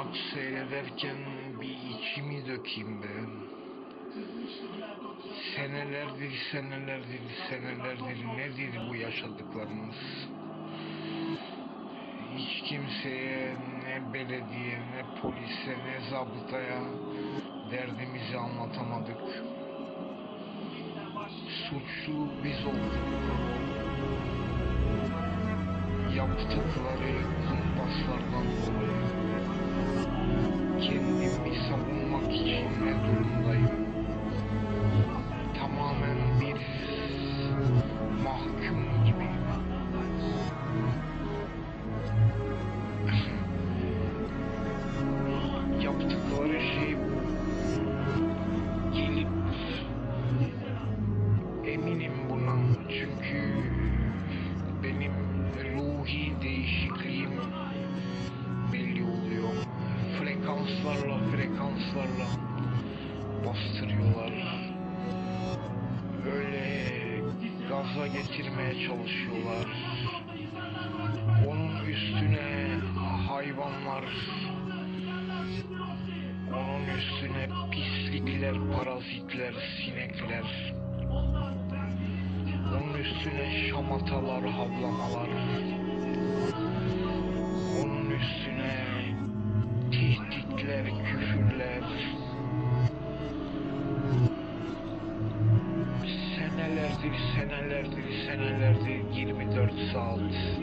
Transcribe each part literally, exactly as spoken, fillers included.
Maç seyrederken bir içimi dökeyim be. Senelerdir, senelerdir, senelerdir nedir bu yaşadıklarımız? Hiç kimseye, ne belediye, ne polise, ne zabıtaya derdimizi anlatamadık. Suçlu biz olduk. Yaptıkları kumpaslardan dolayı kendimi savunmak için ne durumdayım? Tamamen bir mahkum gibiyim. Yaptıkları şey bu. Gelip eminim buna, çünkü benim ruhi değişikliğim belli oluyor. Frekanslarla frekanslarla bastırıyorlar. Öyle gaza getirmeye çalışıyorlar. Onun üstüne hayvanlar, onun üstüne pislikler, parazitler, sinekler, onun üstüne şamatalar, havlamalar, onun üstüne tehditler, küfürler. Senelerdir, senelerdir, senelerdir yirmi dört saat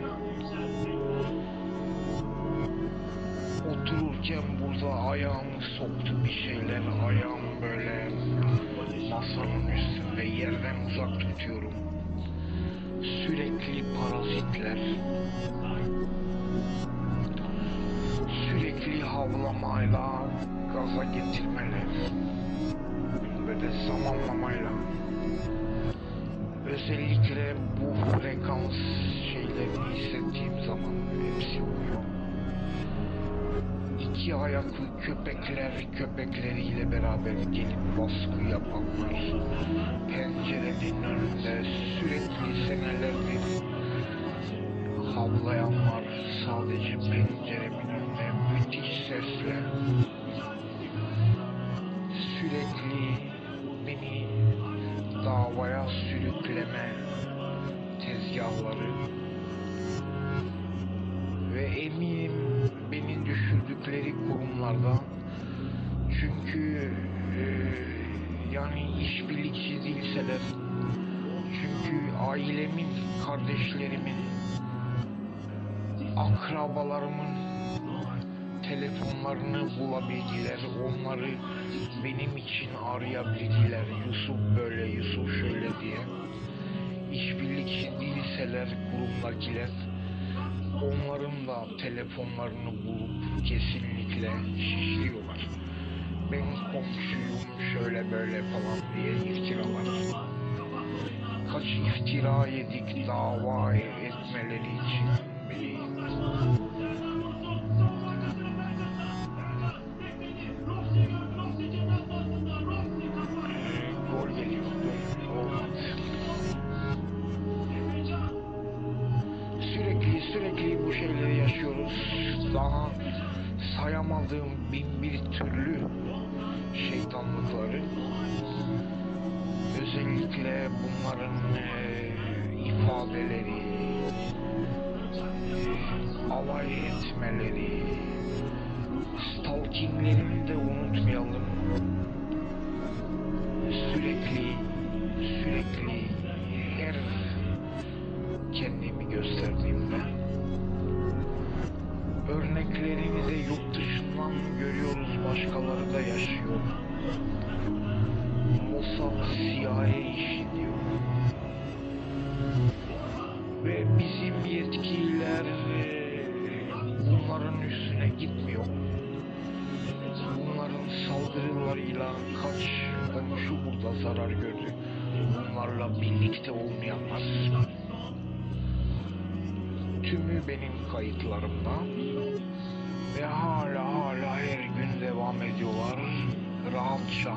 otururken burada ayağımı soktu bir şeyler. Ayağım böyle masanın üstünde, yerden uzak tutuyorum. Sürekli parazitler, sürekli havlamayla gaza getirmeler, böyle zamanlamayla. Özellikle bu frekans şeylerini hissettiğim zaman hepsi oluyor. İki ayaklı köpekler köpekleriyle beraber gelip baskı yapanlar, pencerenin önünde sürekli senelerdir havlayanlar, sadece penceremin önünde müthiş sesle sürekli beni davaya sürükleme tezgahları ve eminim beni düşürdükleri kurumlarda, çünkü e, yani işbirlikçi değilseler, çünkü ailemin, kardeşlerimin, akrabalarımın telefonlarını bulabildiler, onları benim için arayabildiler, Yusuf böyle, Yusuf şöyle diye. İşbirlikçi değilseler kurumdakiler, onların da telefonlarını bulup kesinlikle şişliyorlar. Ben komşuyum şöyle böyle falan diye iftiralar. Kaç iftira yedik dava etmeleri için beni. Gol geliyordu, olmadı. Sürekli sürekli bu şeyleri yaşıyoruz. Daha sayamadığım bin bir türlü şeytanlıkları. Özellikle bunların e, ifadeleri, e, alay etmeleri, stalkinglerini de unutmayalım. Sürekli, sürekli her kendimi gösterdiğimde örneklerini de yurt dışından görüyoruz, başkaları da yaşıyor. Mossad, C I A işi diyor. Ve bizim yetkililer e, bunların üstüne gitmiyor. Bunların saldırılarıyla kaç komşu burada zarar gördü. Bunlarla birlikte olmayanlar. Tümü benim kayıtlarımda ve hala hala her gün devam ediyorlar rahatça.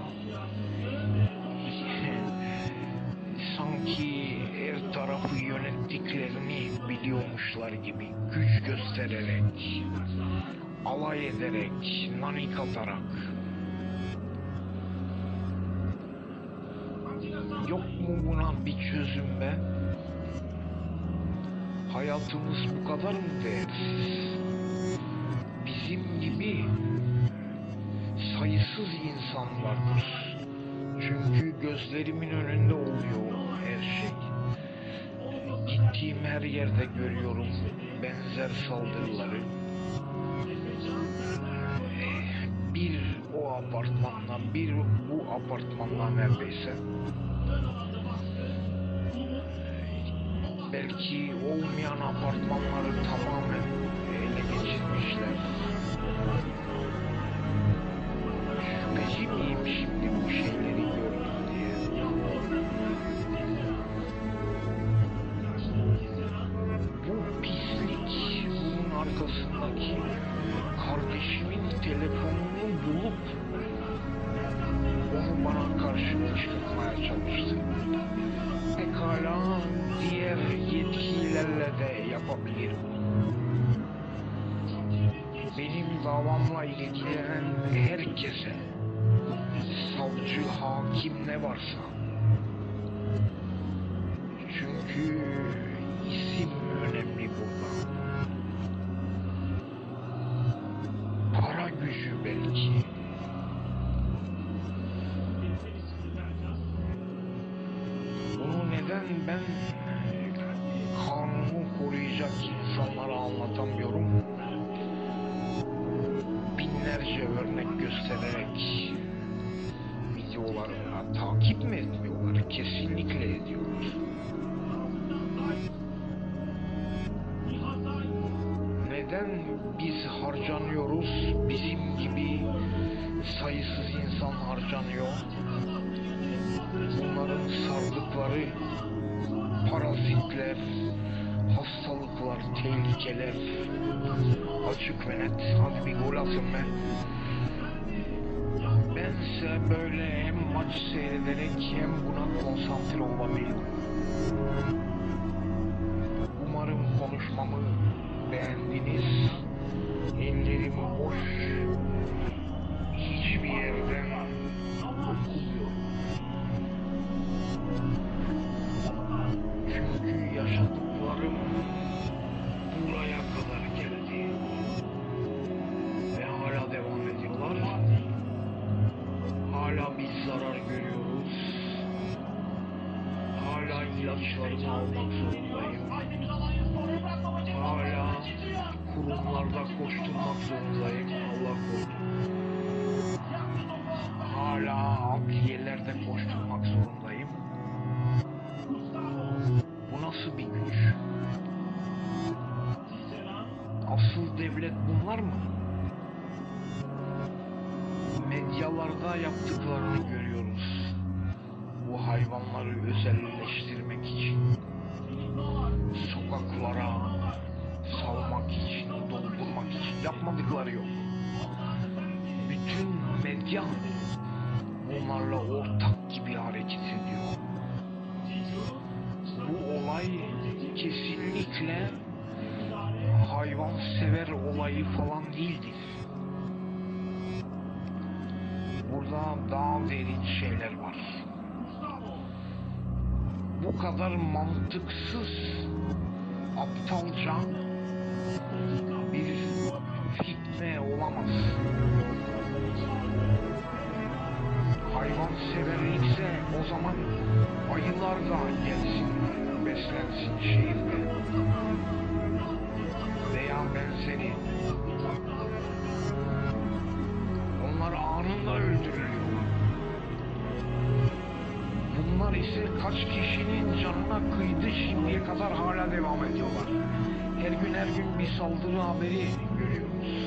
Sanki her tarafı yönettiklerini biliyormuşlar gibi güç göstererek, alay ederek, nanik atarak. Yok mu buna bir çözüm be? Hayatımız bu kadar mı değersiz? Bizim gibi sayısız insan vardır. Çünkü gözlerimin önünde oluyor her şey. Gittiğim her yerde görüyorum benzer saldırıları. Bir o apartmandan, bir bu apartmandan neredeyse. Belki olmayan apartmanları tamamen ele geçirmişler. Şüpheci miyim şimdi bu şeyleri gördüm diye? Bu pislik, bunun arkasındaki kardeşimin telefonunu bulup onu bana karşı kışkırtmaya çalıştı. Pekala diğer yetkilerle de yapabilirim. Benim davamla ilgilenen herkese, savcı, hakim ne varsa. Çünkü isim önemli burada. Para gücü belki. Bunu neden ben kanunu koruyacak insanlara anlatamıyorum? Binlerce örnek göstererek videolarına takip mi etmiyorlar? Kesinlikle ediyorlar. Neden biz harcanıyoruz? Bizim gibi sayısız insan harcanıyor. Bunların sardıkları parazitler, hastalıklar, tehlikeler açık ve net. Hadi bir gol atın be. Bense böyle hem maç seyrederek hem buna konsantre olabiliyorum. Umarım konuşmamı beğendiniz. Ellerim boş. Hiçbir yerden okumuyorum. Çünkü yaşadıklarım buraya kadar geldi. Ve hala devam ediyorlar. Hala biz zarar görüyoruz. Hala ilaçlarımı almak zorundayım. Hala kurumlarda koşturmak zorundayım. Allah korusun. Hala adliyelerde koşturmak zorundayım. Bu nasıl bir güç? Asıl devlet bunlar mı? Medyalarda yaptıklarını görüyoruz. Bu hayvanları özelleştirmek için, sokaklara salmak için, doldurmak için yapmadıkları yok. Bütün medya bunlarla ortak gibi hareket ediyor. Bu olay kesinlikle hayvansever olayı falan değildir. Burada daha derin şeyler var. Bu kadar mantıksız, aptalca bir fitne olamaz. Hayvanseverlikse o zaman ayılar da gelsin, beslensin şehirde. Veya benzeri. Onlar anında öldürülüyor. Bunlar ise kaç kişinin canına kıydı şimdiye kadar hala devam ediyorlar. Her gün her gün bir saldırı haberi görüyoruz.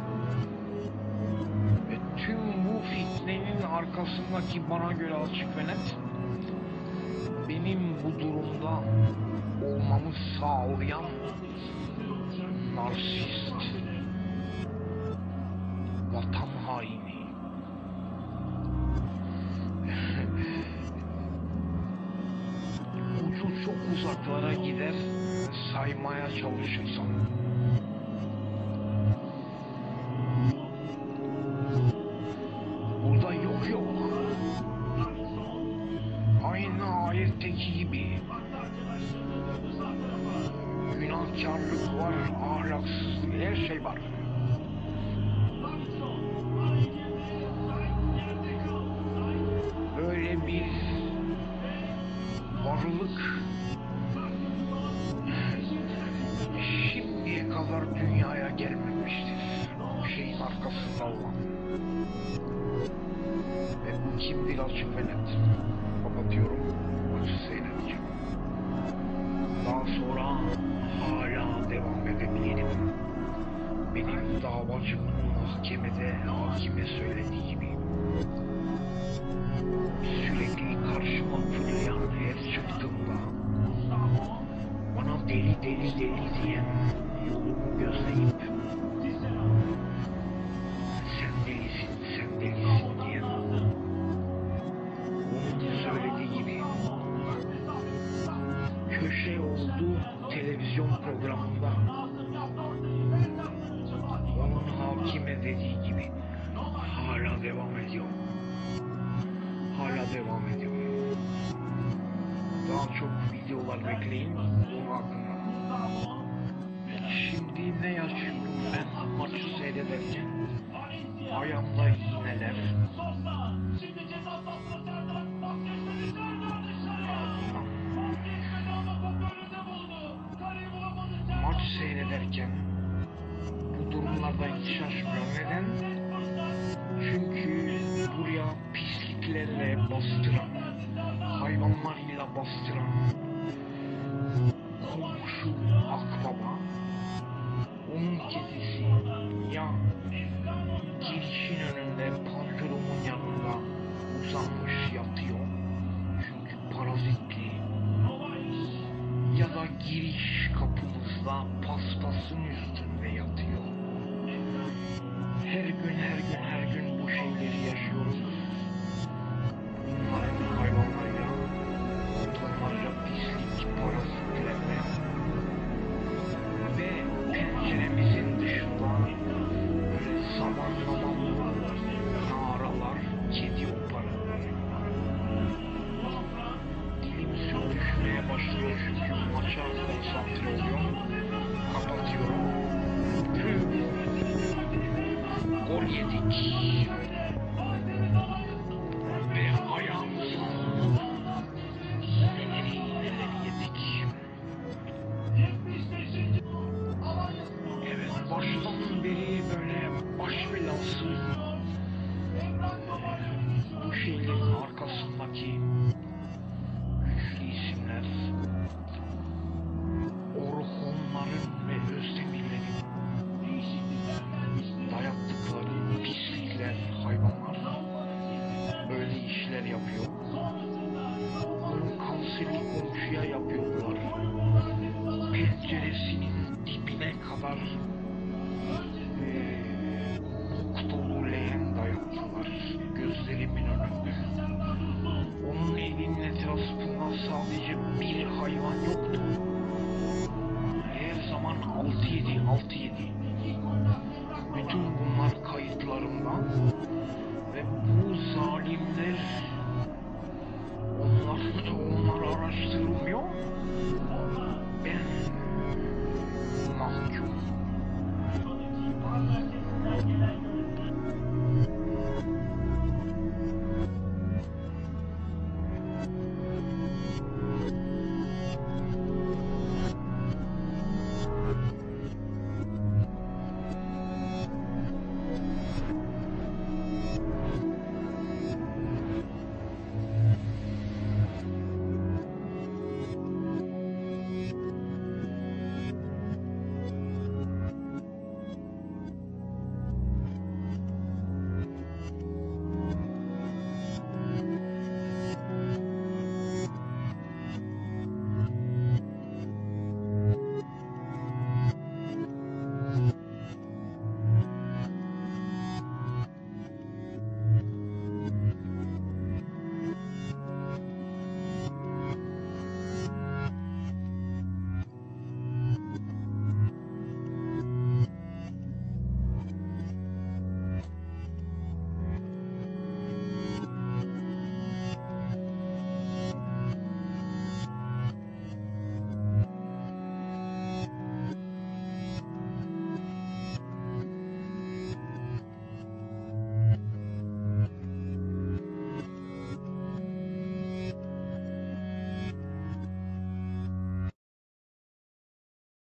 Ve tüm bu fitnenin arkasındaki bana göre açık ve net, benim bu durumda olmamı sağlayan narsist, vatan haini. Ucu çok uzaklara gider saymaya çalışırsam. salla. Ve bu kimdir açık ve net. Kapatıyorum. Maçı seyredeceğim. Daha sonra hala devam edebilirim. Benim davacımın mahkemede hakime söylediği gibi sürekli karşıma fırlayan her çıktığımda bana deli deli deli diyen yolumu gözleyip sen delisin sen delisin diyen onun söylediği gibi köşe oldu televizyon programında onun hakime dediği gibi hala devam ediyor. Hala devam ediyor. Daha çok videolar bekleyin bunun hakkında. Şimdi ne yaşıyorum ben maçı seyrederken? Ayağımda iğneler. Maç seyrederken bu durumlarda hiç şaşmıyorum. Neden? Çünkü buraya pisliklerle bastıran, hayvanlarıyla bastıran komşu akbaba, onun kedisi ya girişin önünde panjurumun yanında uzanmış yatıyor çünkü parazitli, ya da giriş kapımızda paspasın üstünde yatıyor. Her gün her gün her gün bu şeyleri yaşıyoruz. Bunların hayvanlarıyla, tonlarca pislik, parazitlerle ve penceremizin dışında böyle saman samanlı naralar, kedi oparı. Dilim sürtüşmeye başlıyor çünkü maça konsantre oluyorum. Kapatıyorum. Gol yedik.